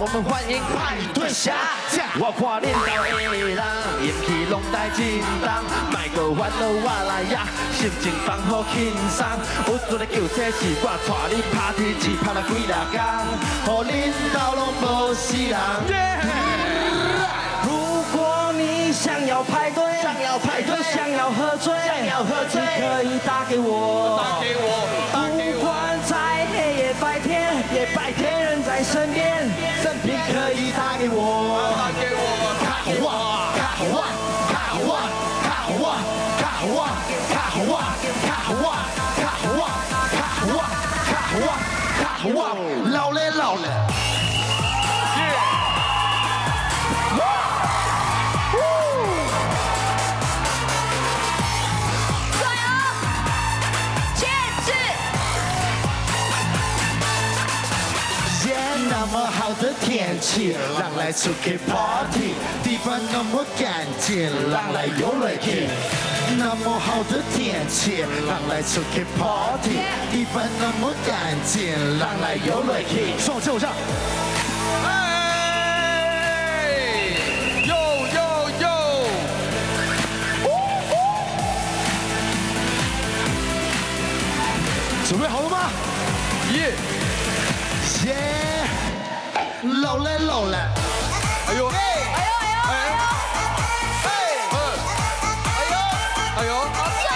我们欢迎派对下架。我看恁兜的人，引起拢在紧张，卖个烦恼我来呀，心情放好轻松。有一个救世是我带你party，只拍了几啦工，予恁兜拢无死人。如果你想要派对，想要喝醉，你可以打给我，不管在黑夜白天，人在身边，你可以打给我，卡好哇，卡好哇，卡好哇，卡好哇，卡好哇，卡好哇，卡好哇，卡好哇，卡好哇，卡好哇，卡好哇，老了老了。那么好的天气，让来出去 party， 地方那么干净，让来游乐去。那么好的天气，让来出去 party， 地方那么干净，让来游乐去。双手上。哟哟哟！准备好了吗？耶！耶！老了老了，哎呦，哎呦哎呦哎呦，哎呦哎呦，